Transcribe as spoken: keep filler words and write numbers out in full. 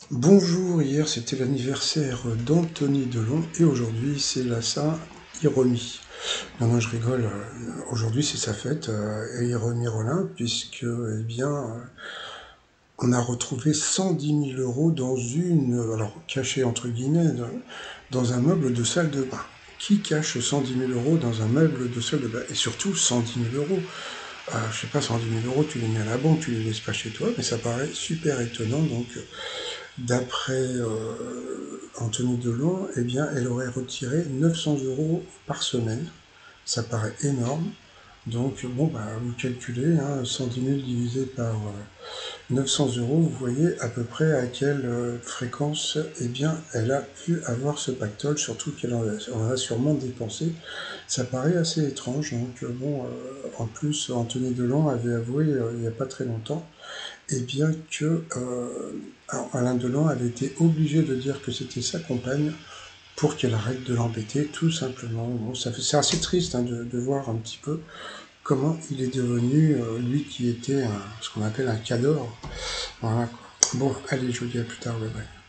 Bonjour, hier c'était l'anniversaire d'Anthony Delon et aujourd'hui c'est la Saint-Ironie. Non, non, je rigole, euh, aujourd'hui c'est sa fête, euh, et Ironie Rollin, puisque, eh bien, euh, on a retrouvé cent dix mille euros dans une, euh, alors caché entre guillemets, dans, dans un meuble de salle de bain. Qui cache cent dix mille euros dans un meuble de salle de bain? Et surtout cent dix mille euros. Euh, je sais pas, cent dix mille euros, tu les mets à la banque, tu les laisses pas chez toi, mais ça paraît super étonnant, donc. euh, D'après euh, Anthony Delon, eh bien, elle aurait retiré neuf cents euros par semaine. Ça paraît énorme. Donc, bon, bah, vous calculez, hein, cent dix mille divisé par euh, neuf cents euros, vous voyez à peu près à quelle euh, fréquence, eh bien, elle a pu avoir ce pactole, surtout qu'elle en, en a sûrement dépensé. Ça paraît assez étrange. Donc, euh, bon, euh, en plus, Anthony Delon avait avoué euh, il n'y a pas très longtemps, eh bien que euh, Alain Delon avait été obligé de dire que c'était sa compagne pour qu'elle arrête de l'embêter, tout simplement. Bon, ça fait, c'est assez triste, hein, de, de voir un petit peu comment il est devenu, euh, lui qui était un, ce qu'on appelle un cador. Voilà, quoi. Bon, allez, je vous dis à plus tard, bye bye.